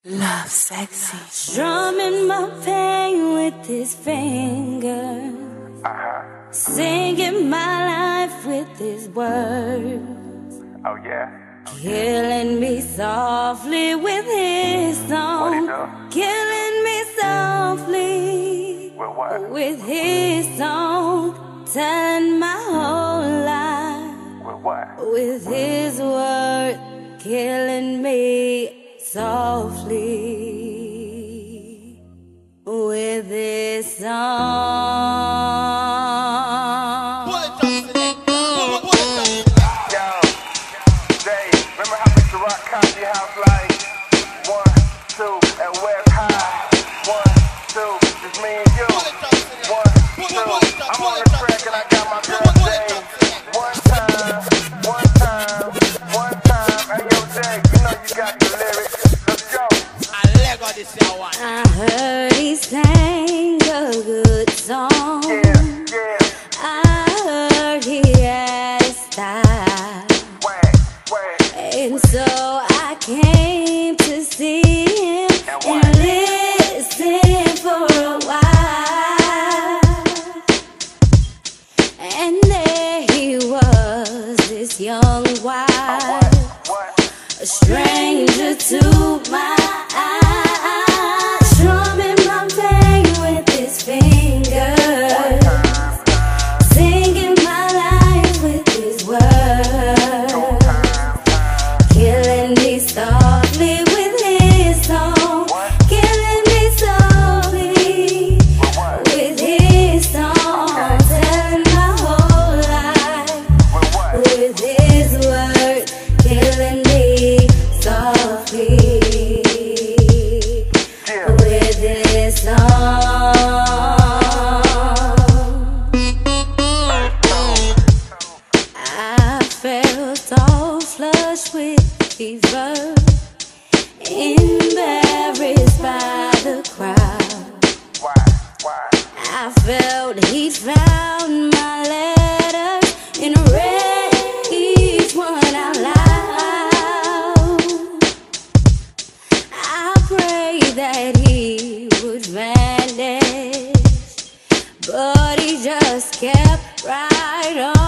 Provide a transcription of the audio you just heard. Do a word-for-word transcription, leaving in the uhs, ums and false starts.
Love sexy. Strumming my pain with his fingers, Uh-huh. singing my life with his words, Oh, yeah? killing me softly with his song, What he killing me softly With what? with his song, telling my whole life With what? with his word, killing me softly with this song. Yo, Jay, remember how we used to rock Coffee House like one, two, at West High? One, two, just me and you. One, two, I'm on the track and I got my girl Jay. One time, one time, one time. Hey, yo, Jay, you know you got the lyrics. Let's go. I heard he sang a good song. Yeah, yeah. I heard he had a style, Wag, wag. and so I came to see him And what? and listen for a while. And there he was, this young wife, What? a stranger to my eyes, strumming my pain with his fingers, singing my life with his words, killing me softly with his song, killing me softly with his song, telling my whole life with his word, killing me softly with his song. I felt all flushed with fever, embarrassed by the crowd. Why? Why? I felt he found my letters and read each one out loud. I prayed that he would vanish, but he just kept right on.